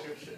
description.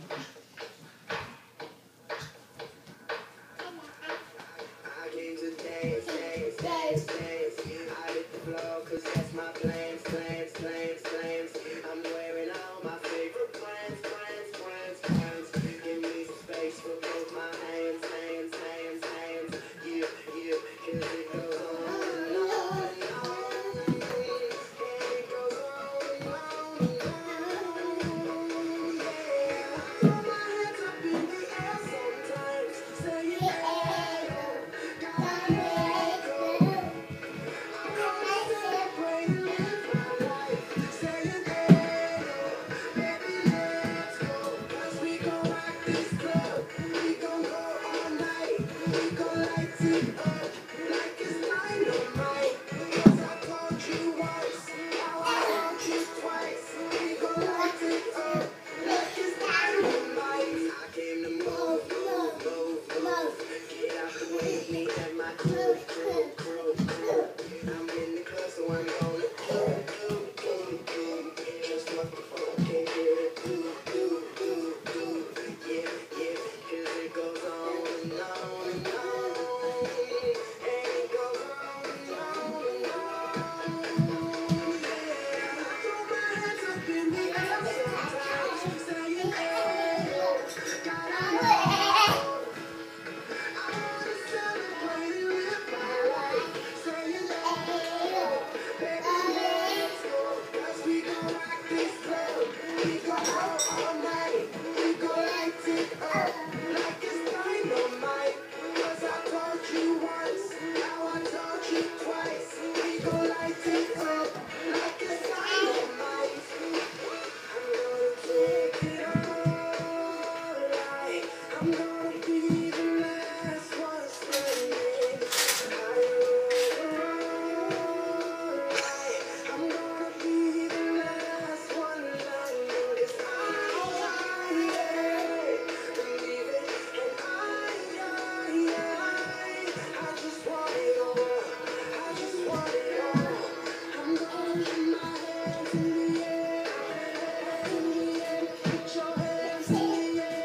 I came to dance, dance, dance, dance. I hit the floor 'cause that's my plans, plans, plans, plans. I'm wearing all my favorite plans, plans, plans, plans. Give me some space for both my hands, hands, hands, hands. Yeah, yeah, 'cause it goes on and on and on. And it goes on and on and on. Yeah. Throw my hands up in the air sometimes, saying, hey, gotta let go. I wanna celebrate and live my life, saying, hey, baby, let's go. 'Cause we gon' rock this club, we gon' go all night, we gon' light it up like it's dynamite. 'Cause I told you once, now I told you twice, we gon' light it up like it's dynamite. I came to move, move, move, move. Get out the way, me and my crew, crew, crew, crew. I'm in the club, so I'm gonna do. Just what the fuck can't hear it, do. Yeah, yeah, 'cause it goes on and on and on. And it goes on and on and on. Yeah, I throw my hands up in the air sometimes, saying, hey, gotta let go. I wanna celebrate and live my life, saying, hey, baby, let's go. 'Cause we gon' rock this club, we gon' go all night, we gon' light it up like it's dynamite. 'Cause I told you once, now I told you twice, we gon' light it up like it's dynamite. I'm gonna take it all right. I'm gonna be the last one standing. I'm gonna be the last one landing. 'Cause I believe it, and I just want it all. I just want it all. I'm gonna put my hands in the air, in the air. Put your hands in the air.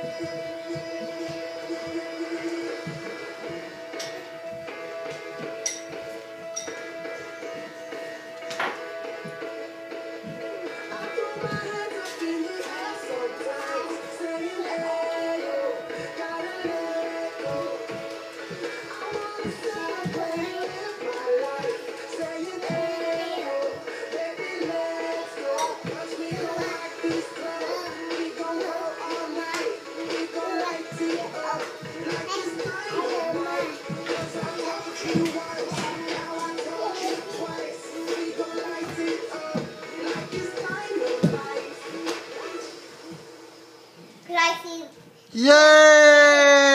I throw my hands up in the air sometimes, saying, hey, gotta let go. I wanna celebrate and live my life, saying, hey, baby, let's go. 'Cause we gon' rock this club, we gon' go all night, we gon' light it up like it's dynamite. 'Cause I told you once, now I told you twice, we gon' light it up like it's dynamite. Yay!